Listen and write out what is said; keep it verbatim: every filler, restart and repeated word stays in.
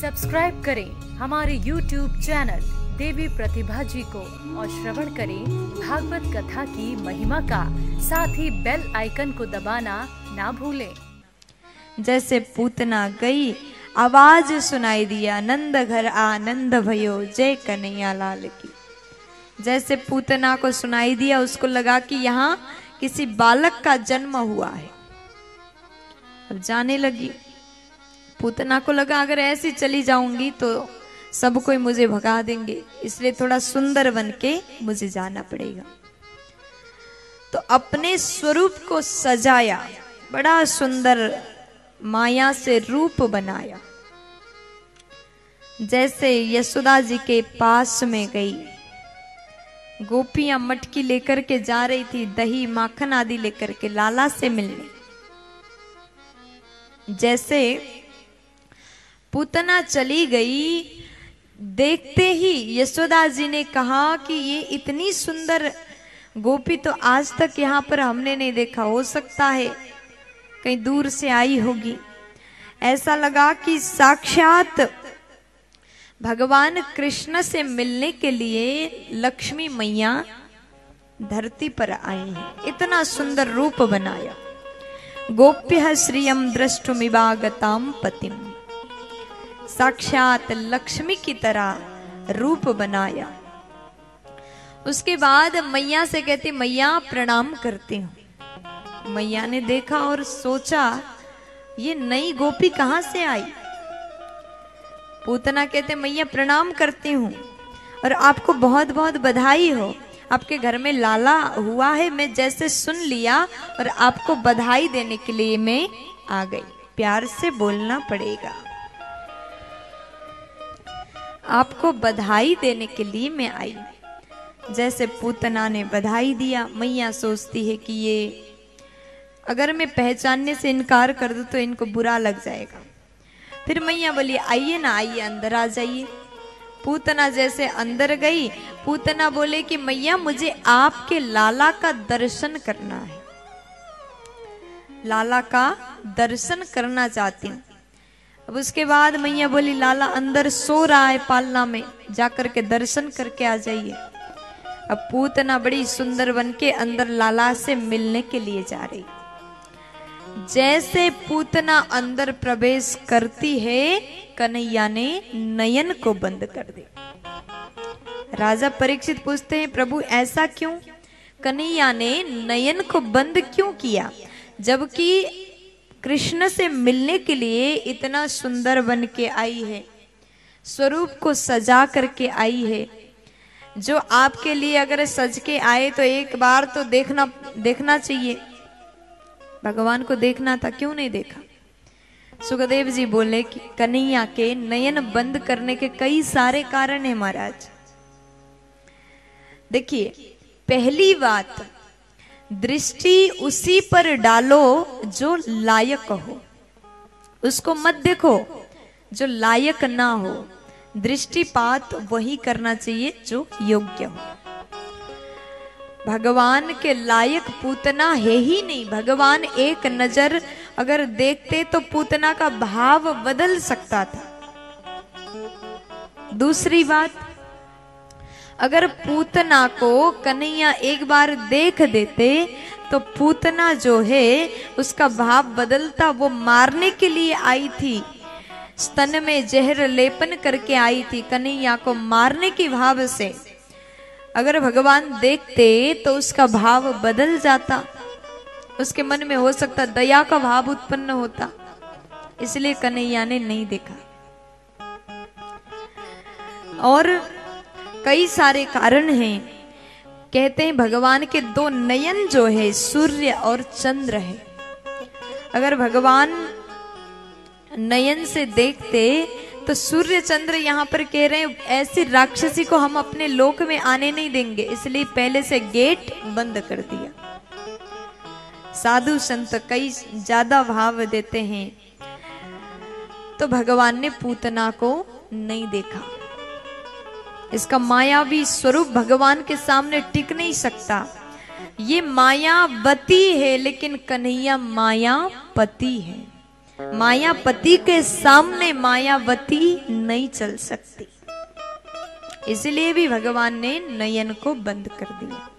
Subscribe करें हमारे YouTube channel देवी प्रतिभा जी को और श्रवण करें भागवत कथा की महिमा का। साथ ही बेल आइकन को दबाना ना भूलें। जैसे पूतना गई आवाज सुनाई दिया, नंद घर आनंद भयो जय कन्हैया लाल की। जैसे पूतना को सुनाई दिया, उसको लगा कि यहाँ किसी बालक का जन्म हुआ है। अब जाने लगी। पूतना को लगा अगर ऐसी चली जाऊंगी तो सब कोई मुझे भगा देंगे, इसलिए थोड़ा सुंदर बन के मुझे जाना पड़ेगा। तो अपने स्वरूप को सजाया, बड़ा सुंदर माया से रूप बनाया। जैसे यशोदा जी के पास में गई, गोपियां मटकी लेकर के जा रही थी, दही माखन आदि लेकर के लाला से मिलने। जैसे पूतना चली गई, देखते ही यशोदा जी ने कहा कि ये इतनी सुंदर गोपी तो आज तक यहाँ पर हमने नहीं देखा, हो सकता है कहीं दूर से आई होगी। ऐसा लगा कि साक्षात भगवान कृष्ण से मिलने के लिए लक्ष्मी मैया धरती पर आई हैं। इतना सुंदर रूप बनाया। गोप्य श्रियम दृष्टुमिवागताम पतिम, साक्षात लक्ष्मी की तरह रूप बनाया। उसके बाद मैया से कहती, मैया प्रणाम करती हूँ। मैया ने देखा और सोचा ये नई गोपी कहाँ से आई। पूतना कहते, मैया प्रणाम करती हूँ और आपको बहुत बहुत बधाई हो, आपके घर में लाला हुआ है। मैं जैसे सुन लिया और आपको बधाई देने के लिए मैं आ गई। प्यार से बोलना पड़ेगा, आपको बधाई देने के लिए मैं आई। जैसे पूतना ने बधाई दिया, मैया सोचती है कि ये अगर मैं पहचानने से इनकार कर दूं तो इनको बुरा लग जाएगा। फिर मैया बोली, आइए ना, आइए अंदर आ जाइए। पूतना जैसे अंदर गई, पूतना बोले कि मैया मुझे आपके लाला का दर्शन करना है, लाला का दर्शन करना चाहती हूँ। अब उसके बाद मैया बोली, लाला अंदर सो रहा है पालना में, जाकर के दर्शन करके आ जाइए। अब पूतना बड़ी सुंदर बन के अंदर लाला से मिलने के लिए जा रही। जैसे पूतना अंदर प्रवेश करती है, कन्हैया ने नयन को बंद कर दिया। राजा परीक्षित पूछते हैं, प्रभु ऐसा क्यों? कन्हैया ने नयन को बंद क्यों किया, जबकि कृष्ण से मिलने के लिए इतना सुंदर बन के आई है, स्वरूप को सजा करके आई है। जो आपके लिए अगर सज के आए तो एक बार तो देखना देखना चाहिए। भगवान को देखना था, क्यों नहीं देखा? सुखदेव जी बोले कि कन्हैया के नयन बंद करने के कई सारे कारण हैं महाराज। देखिए, पहली बात, दृष्टि उसी पर डालो जो लायक हो, उसको मत देखो जो लायक ना हो। दृष्टिपात वही करना चाहिए जो योग्य हो। भगवान के लायक पूतना है ही नहीं। भगवान एक नजर अगर देखते तो पूतना का भाव बदल सकता था। दूसरी बात, अगर पूतना को कन्हैया एक बार देख देते तो पूतना जो है उसका भाव बदलता। वो मारने के लिए आई थी, स्तन में जहर लेपन करके आई थी कन्हैया को मारने के भाव से। अगर भगवान देखते तो उसका भाव बदल जाता, उसके मन में हो सकता दया का भाव उत्पन्न होता। इसलिए कन्हैया ने नहीं देखा। और कई सारे कारण हैं। कहते हैं भगवान के दो नयन जो है सूर्य और चंद्र है। अगर भगवान नयन से देखते तो सूर्य चंद्र यहाँ पर कह रहे हैं ऐसी राक्षसी को हम अपने लोक में आने नहीं देंगे, इसलिए पहले से गेट बंद कर दिया। साधु संत कई ज्यादा भाव देते हैं, तो भगवान ने पूतना को नहीं देखा। इसका मायावी स्वरूप भगवान के सामने टिक नहीं सकता। ये मायावती है, लेकिन कन्हैया मायापति है। मायापति के सामने मायावती नहीं चल सकती, इसलिए भी भगवान ने नयन को बंद कर दिया।